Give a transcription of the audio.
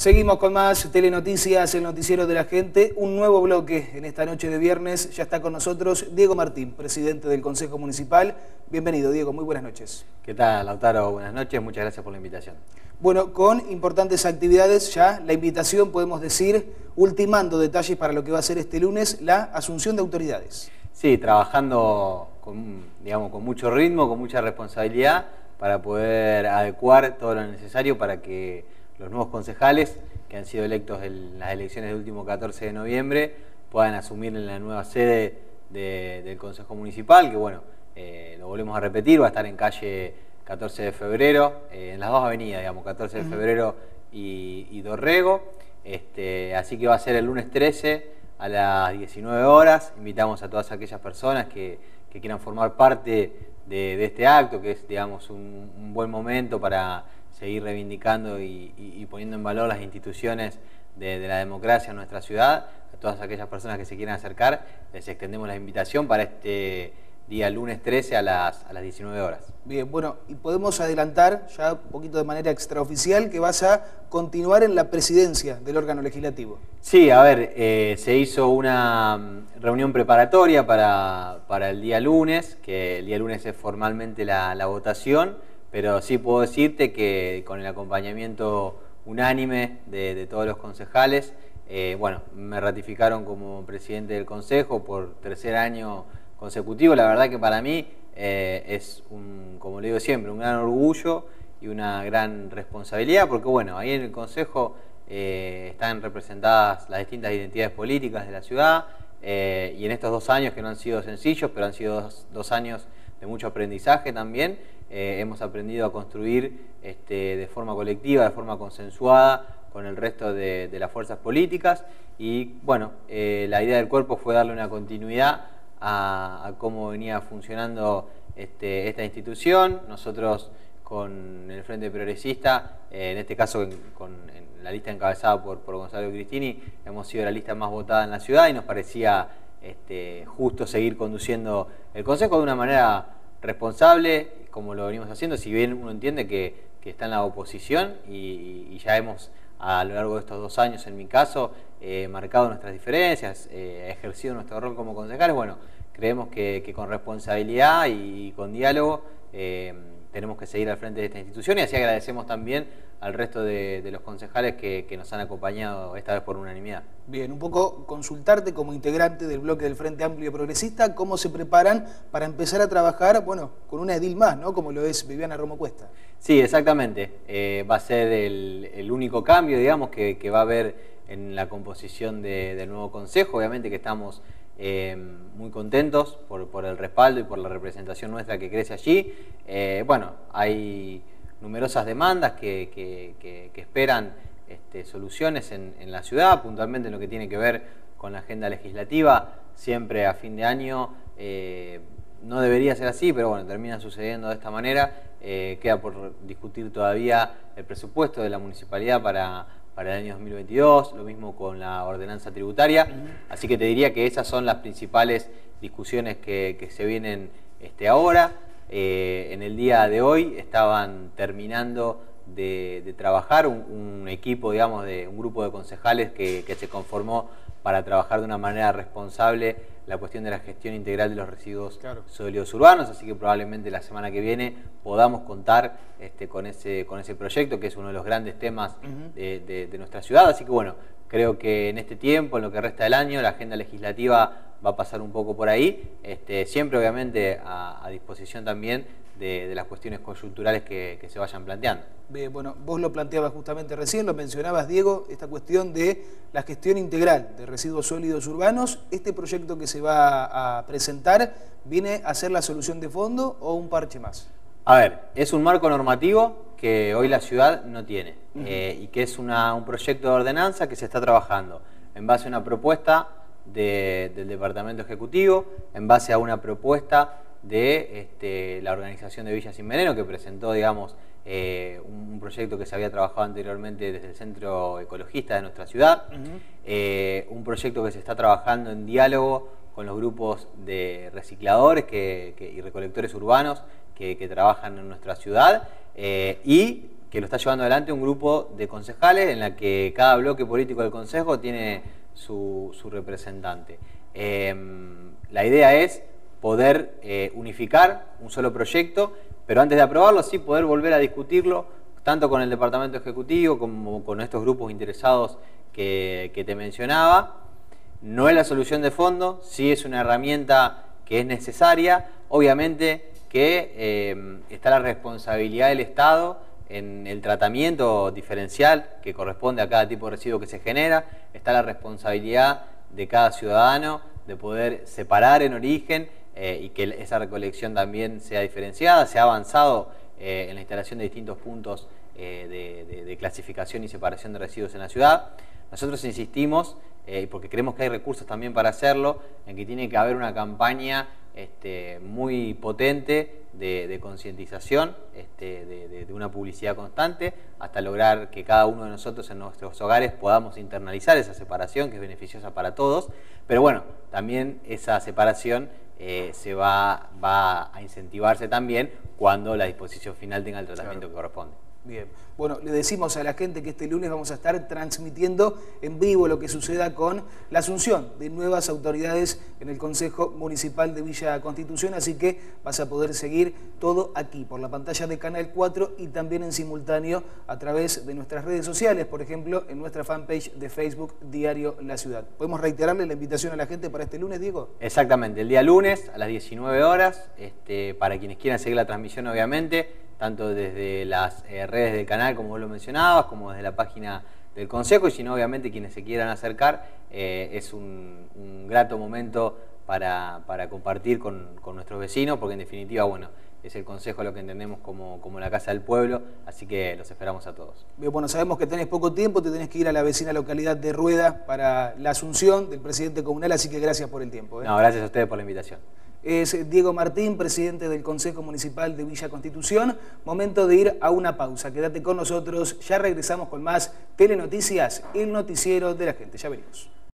Seguimos con más Telenoticias, el noticiero de la gente. Un nuevo bloque en esta noche de viernes. Ya está con nosotros Diego Martín, presidente del Consejo Municipal. Bienvenido, Diego. Muy buenas noches. ¿Qué tal, Lautaro? Buenas noches. Muchas gracias por la invitación. Bueno, con importantes actividades ya, la invitación, podemos decir, ultimando detalles para lo que va a ser este lunes, la asunción de autoridades. Sí, trabajando con mucho ritmo, con mucha responsabilidad, para poder adecuar todo lo necesario para que los nuevos concejales que han sido electos en las elecciones del último 14 de noviembre puedan asumir en la nueva sede del Consejo Municipal, que bueno, lo volvemos a repetir, va a estar en calle 14 de febrero, en las dos avenidas, 14 de febrero y Dorrego, así que va a ser el lunes 13 a las 19 horas. Invitamos a todas aquellas personas que quieran formar parte de este acto, que es, digamos, un buen momento para seguir reivindicando y poniendo en valor las instituciones de la democracia en nuestra ciudad. A todas aquellas personas que se quieran acercar, les extendemos la invitación para este día lunes 13 a las 19 horas. Bien, bueno, y podemos adelantar ya un poquito de manera extraoficial que vas a continuar en la presidencia del órgano legislativo. Sí, a ver, se hizo una reunión preparatoria para el día lunes, que el día lunes es formalmente la votación, pero sí puedo decirte que con el acompañamiento unánime de todos los concejales, bueno, me ratificaron como presidente del Consejo por tercer año consecutivo. La verdad que para mí es, como le digo siempre, un gran orgullo y una gran responsabilidad, porque bueno, ahí en el Consejo están representadas las distintas identidades políticas de la ciudad, y en estos 2 años que no han sido sencillos, pero han sido dos años de mucho aprendizaje también, hemos aprendido a construir de forma colectiva, de forma consensuada con el resto de las fuerzas políticas, y bueno, la idea del cuerpo fue darle una continuidad a cómo venía funcionando esta institución. Nosotros con el Frente Progresista, en este caso en la lista encabezada por Gonzalo Cristini, hemos sido la lista más votada en la ciudad y nos parecía justo seguir conduciendo el Consejo de una manera responsable, como lo venimos haciendo, si bien uno entiende que está en la oposición y ya hemos, a lo largo de estos 2 años, en mi caso, marcado nuestras diferencias, ejercido nuestro rol como concejales. Bueno, creemos que con responsabilidad y con diálogo tenemos que seguir al frente de esta institución, y así agradecemos también al resto de los concejales que nos han acompañado esta vez por unanimidad. Bien, un poco consultarte como integrante del bloque del Frente Amplio Progresista, cómo se preparan para empezar a trabajar, bueno, con una edil más, ¿no?, como lo es Viviana Romo Cuesta. Sí, exactamente. Va a ser el único cambio, digamos, que va a haber en la composición del nuevo consejo. Obviamente que estamos muy contentos por el respaldo y por la representación nuestra que crece allí. Bueno, hay numerosas demandas que esperan soluciones en la ciudad, puntualmente en lo que tiene que ver con la agenda legislativa. Siempre a fin de año, no debería ser así, pero bueno, termina sucediendo de esta manera. Queda por discutir todavía el presupuesto de la municipalidad para el año 2022, lo mismo con la ordenanza tributaria. Así que te diría que esas son las principales discusiones que se vienen ahora. En el día de hoy estaban terminando de trabajar un equipo, digamos, de un grupo de concejales que se conformó para trabajar de una manera responsable la cuestión de la gestión integral de los residuos sólidos urbanos, así que probablemente la semana que viene podamos contar con ese proyecto, que es uno de los grandes temas de nuestra ciudad. Así que bueno, creo que en este tiempo, en lo que resta del año, la agenda legislativa va a pasar un poco por ahí, siempre obviamente a disposición también de las cuestiones coyunturales que se vayan planteando. Bien, bueno, vos lo planteabas justamente recién, lo mencionabas, Diego, esta cuestión de la gestión integral de residuos sólidos urbanos. ¿Este proyecto que se va a presentar viene a ser la solución de fondo o un parche más? A ver, es un marco normativo que hoy la ciudad no tiene, y que es un proyecto de ordenanza que se está trabajando en base a una propuesta del Departamento Ejecutivo, en base a una propuesta de la organización de Villas Sin Veneno, que presentó, digamos, un proyecto que se había trabajado anteriormente desde el Centro Ecologista de nuestra ciudad, un proyecto que se está trabajando en diálogo con los grupos de recicladores y recolectores urbanos que trabajan en nuestra ciudad, y que lo está llevando adelante un grupo de concejales en la que cada bloque político del Consejo tiene su representante. La idea es poder unificar un solo proyecto, pero antes de aprobarlo sí poder volver a discutirlo, tanto con el Departamento Ejecutivo como con estos grupos interesados que te mencionaba. No es la solución de fondo, sí es una herramienta que es necesaria. Obviamente que está la responsabilidad del Estado en el tratamiento diferencial que corresponde a cada tipo de residuo que se genera, está la responsabilidad de cada ciudadano de poder separar en origen y que esa recolección también sea diferenciada. Se ha avanzado en la instalación de distintos puntos de clasificación y separación de residuos en la ciudad. Nosotros insistimos, porque creemos que hay recursos también para hacerlo, en que tiene que haber una campaña muy potente de concientización, de una publicidad constante, hasta lograr que cada uno de nosotros en nuestros hogares podamos internalizar esa separación, que es beneficiosa para todos. Pero bueno, también esa separación va a incentivarse también cuando la disposición final tenga el tratamiento que corresponde. Bien, bueno, le decimos a la gente que este lunes vamos a estar transmitiendo en vivo lo que suceda con la asunción de nuevas autoridades en el Consejo Municipal de Villa Constitución, así que vas a poder seguir todo aquí, por la pantalla de Canal 4 y también en simultáneo a través de nuestras redes sociales, por ejemplo, en nuestra fanpage de Facebook Diario La Ciudad. ¿Podemos reiterarle la invitación a la gente para este lunes, Diego? Exactamente, el día lunes a las 19 horas, para quienes quieran seguir la transmisión obviamente, tanto desde las redes del canal, como vos lo mencionabas, como desde la página del Consejo, y si no, obviamente, quienes se quieran acercar, es un grato momento para compartir con nuestros vecinos, porque en definitiva, bueno, es el Consejo lo que entendemos como la Casa del Pueblo, así que los esperamos a todos. Bien, bueno, sabemos que tenés poco tiempo, te tenés que ir a la vecina localidad de Rueda para la asunción del presidente comunal, así que gracias por el tiempo. No, gracias a ustedes por la invitación. Es Diego Martín, presidente del Consejo Municipal de Villa Constitución. Momento de ir a una pausa. Quédate con nosotros, ya regresamos con más Telenoticias, el noticiero de la gente. Ya venimos.